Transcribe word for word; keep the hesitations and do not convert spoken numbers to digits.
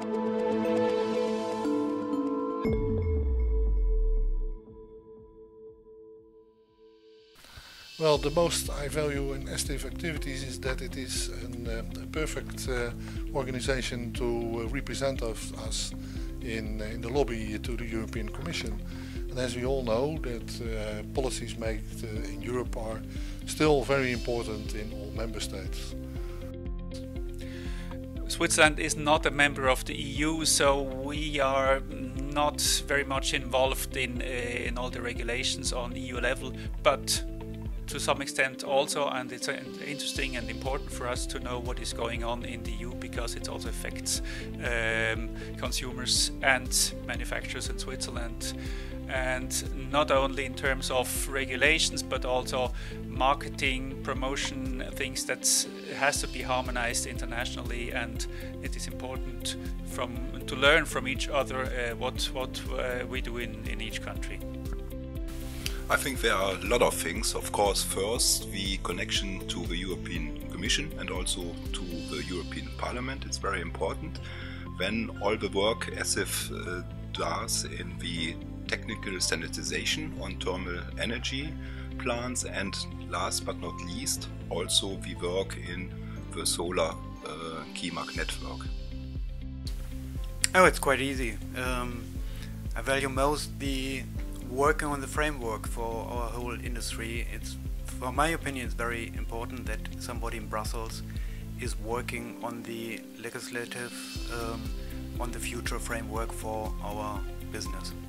Well, the most I value in S T I F activities is that it is an, uh, a perfect uh, organization to uh, represent us, us in, uh, in the lobby to the European Commission. And as we all know, that uh, policies made uh, in Europe are still very important in all member states. Switzerland is not a member of the E U, so we are not very much involved in, uh, in all the regulations on E U level, but to some extent also, and it's interesting and important for us to know what is going on in the E U, because it also affects um, consumers and manufacturers in Switzerland, and not only in terms of regulations but also marketing, promotion, things that has to be harmonized internationally, and it is important from to learn from each other uh, what, what uh, we do in, in each country. I think there are a lot of things. Of course, first, the connection to the European Commission and also to the European Parliament is very important. Then all the work S I F uh, does in the technical standardization on thermal energy plants, and last but not least, also the work in the solar uh, KEMAG network. Oh, it's quite easy. Um, I value most the working on the framework for our whole industry. It's, for my opinion, it's very important that somebody in Brussels is working on the legislative, um, on the future framework for our business.